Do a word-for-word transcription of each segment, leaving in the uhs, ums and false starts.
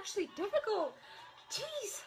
actually difficult. Jeez.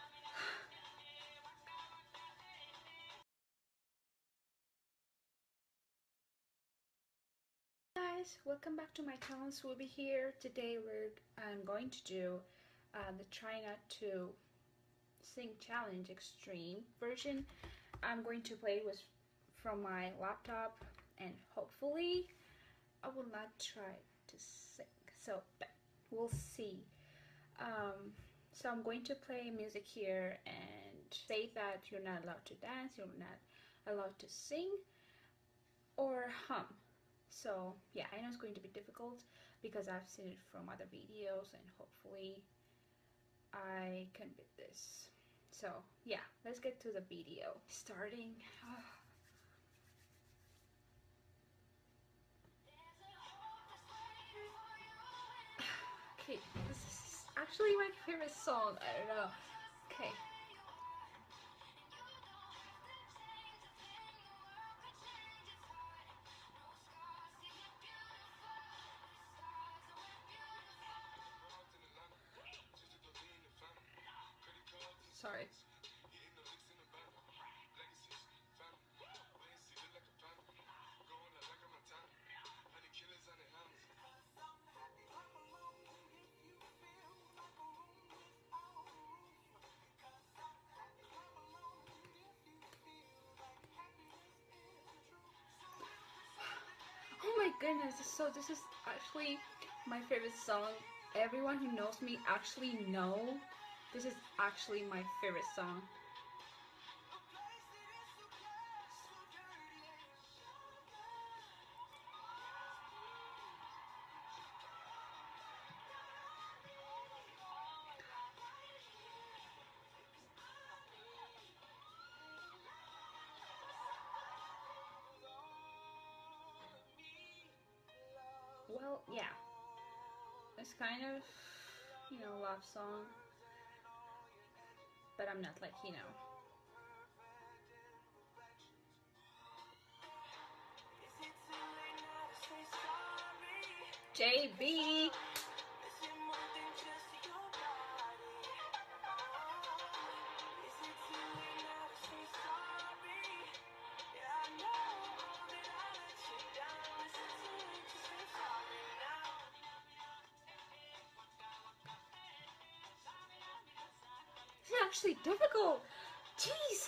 Guys, welcome back to my channel. Swoopy here. Today we're I'm going to do uh, the Try Not to Sing Challenge Extreme version. I'm going to play it with from my laptop, and hopefully I will not try to sing. So we'll see. Um, so I'm going to play music here and say that you're not allowed to dance, you're not allowed to sing or hum. So yeah, I know it's going to be difficult because I've seen it from other videos, and hopefully I can beat this. So yeah, let's get to the video. Starting. Okay, this is actually my favorite song. I don't know. Okay. Sorry. Oh my goodness, so this is actually my favorite song. Everyone who knows me actually know this is actually my favorite song. Well, yeah, it's kind of, you know, love song, but I'm not like, you know. J B. This is actually difficult. Jeez.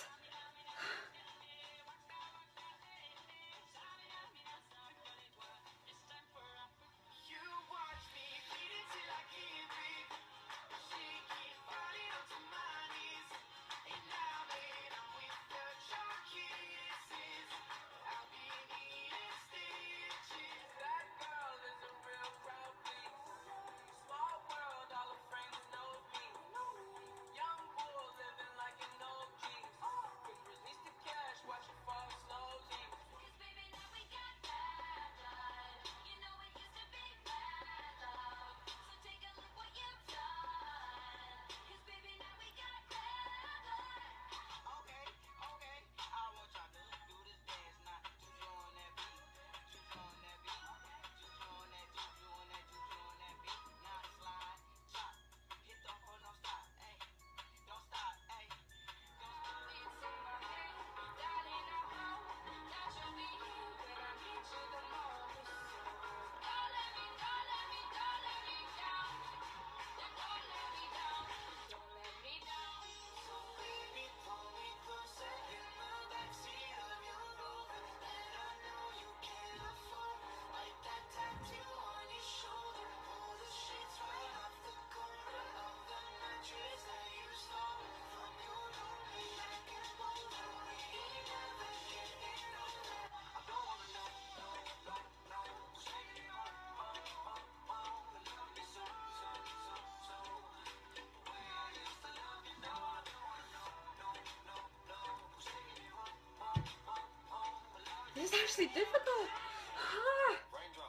This is actually difficult. Ah.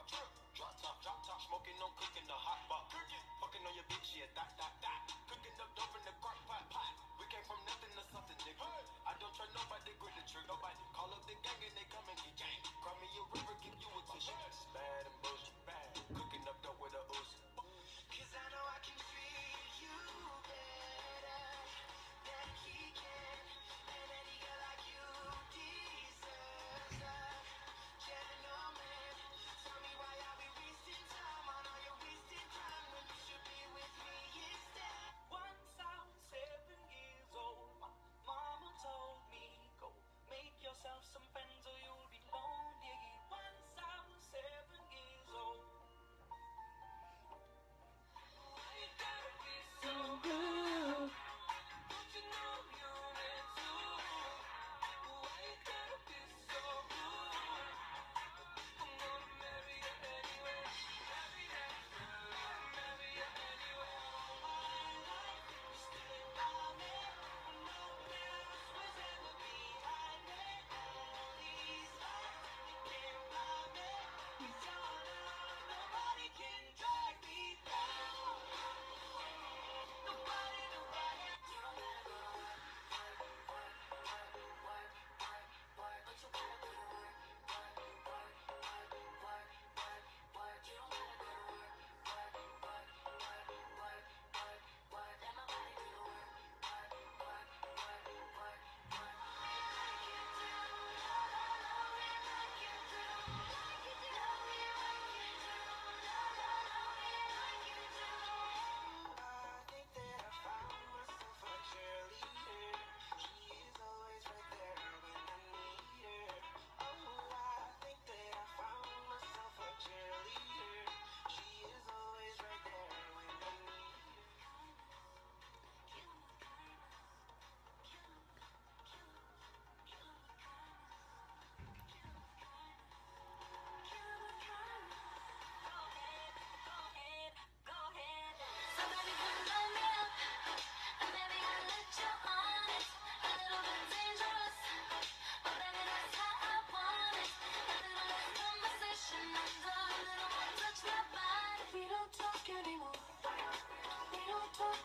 I don't try nobody, grip the trick, nobody. Call up the gang and they come and get gang. Cry me a river, give you a tissue. Bad and bullshit, bad. Cooking up dope with a ooze. Cause I know I can feel you.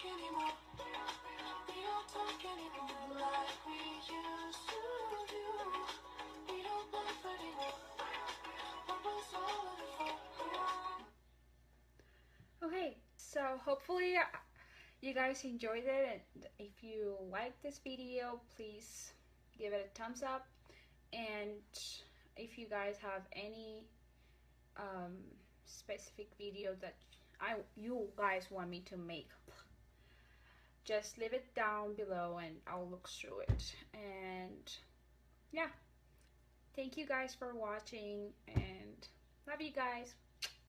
anymore. We don't talk anymore like we used to do. We don't laugh anymore. What was all of it for? Okay, so hopefully you guys enjoyed it, and if you like this video, please give it a thumbs up. And if you guys have any um, specific video that I you guys want me to make, just leave it down below and I'll look through it. And yeah, thank you guys for watching and love you guys.